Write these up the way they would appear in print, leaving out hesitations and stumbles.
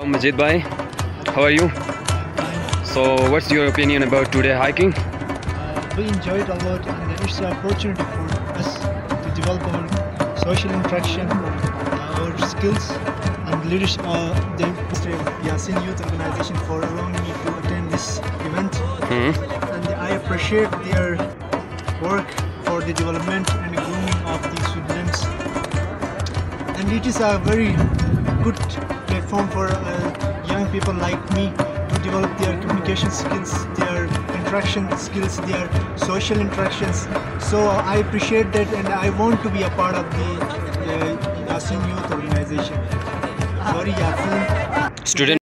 Majid bhai, how are you? So what's your opinion about today hiking? We enjoyed a lot, and it's an opportunity for us to develop our social interaction, our skills, and leadership. The YSO Youth Organization for allowing me to attend this event, and I appreciate their work for the development and grooming of the students. And it is a very good platform for young people like me to develop their communication skills, their interaction skills, their social interactions. So I appreciate that, and I want to be a part of the YSO Youth Organization. Sorry, Student.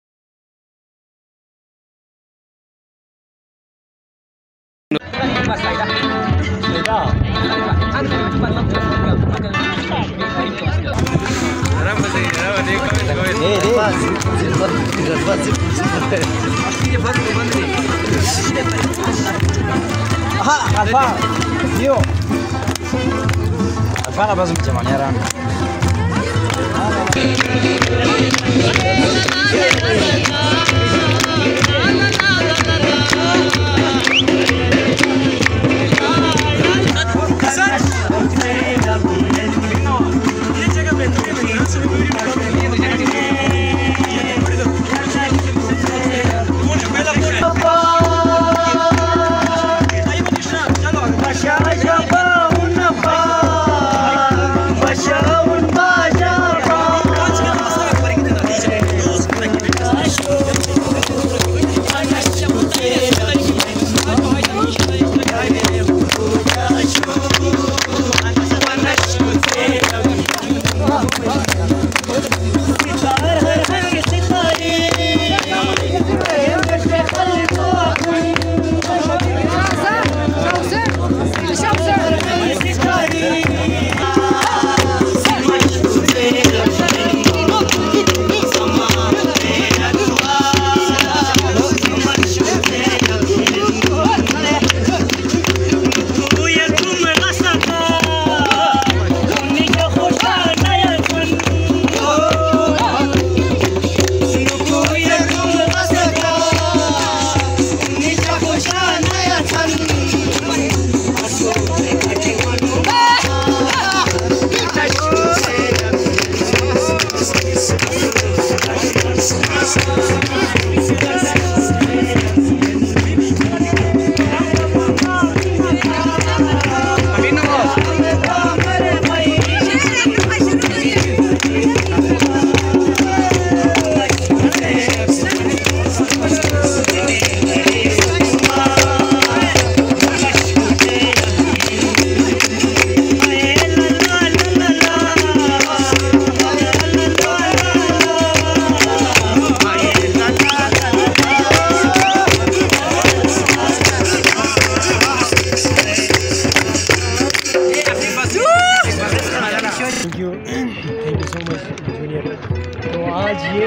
Thank you so much junior. तो आज ये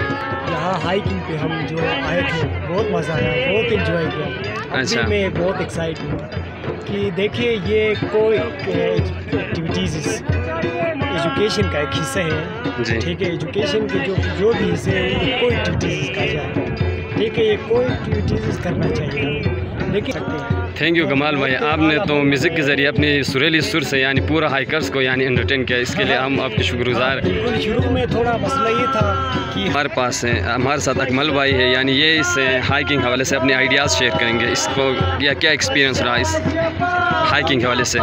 यहाँ hiking पे हम जो आए थे, बहुत मज़ा आया, बहुत एंजॉय किया। अच्छा, मैं बहुत एक्साइट हूँ कि देखिए ये कोई एक्टिविटीज़ एजुकेशन का एक हिस्सा है, ठीक है। एजुकेशन के जो भी हिस्से हैं उनको कोई एक्टिविटीज़ कहा जाता है, ठीक है। ये कोई एक्टिविटीज़ करना चाहिए, लेकिन थैंक यू कमाल भाई, आपने तो म्यूज़िक के ज़रिए अपनी सुरीली सुर से यानी पूरा हाइकर्स को यानी एंटरटेन किया, इसके लिए हम आपके शुक्रगुजार। शुरू में थोड़ा मसला ये था कि हमारे पास है, हमारे साथ अकमल भाई है, यानी ये इस हाइकिंग हवाले से अपने आइडियाज़ शेयर करेंगे। इसको या क्या एक्सपीरियंस रहा इस हाइकिंग के हवाले से?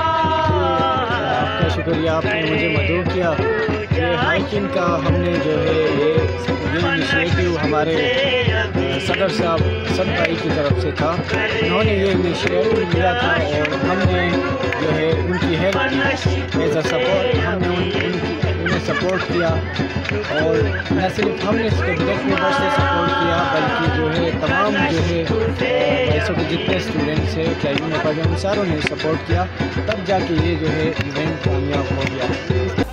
आपका शुक्रिया, आपने मुझे मदद किया। ये हाइकिंग का हमने जो है ये इनिशिएटिव हमारे सदर साहब सद भाई की तरफ से था। उन्होंने ये इनिशिएटिव लिया था और हमने जो है उनकी हेल्प की एज अ सपोर्ट, हमने उन्हें सपोर्ट किया। और न सिर्फ हमने सब्जेक्ट मेंबर से सपोर्ट किया, बल्कि जो है तमाम जो है YSO के जितने स्टूडेंट्स हैं KIU में पढ़े उन सारों ने सपोर्ट किया, तब जाके ये जो है इवेंट कामयाब हो गया।